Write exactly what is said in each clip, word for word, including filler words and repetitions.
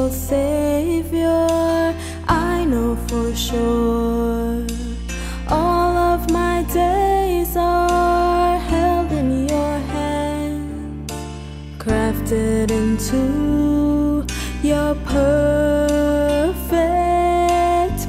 personal savior. I know for sure all of my days are held in your hands, crafted into your perfect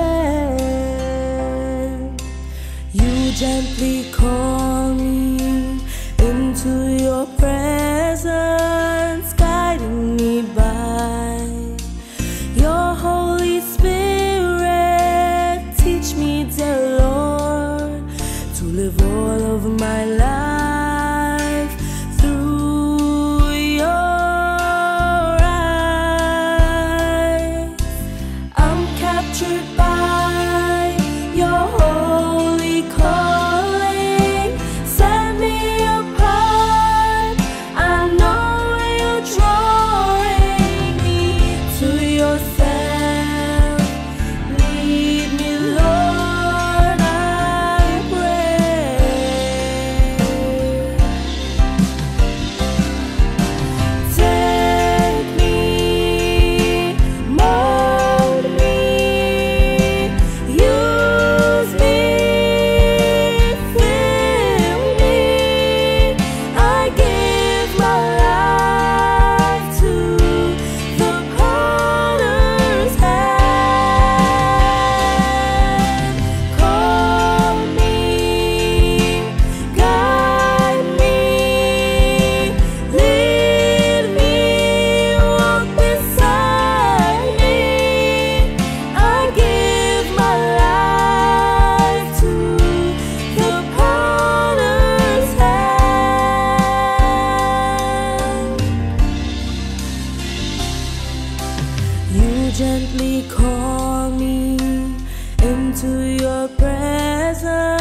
plan. You gently call me into your presence, guiding me by your Holy Spirit. Teach me, dear Lord, to live all of my life through your eyes. I'm captured by your holy calling. Set me apart. I know you're drawing me to yourself. Lead me, Lord, I pray. Take me, mold me, use me, fill me. I give my life to the potter's hand. Call me, guide me, lead me, walk beside me. I give my life to the potter's hand. You gently call me into your presence.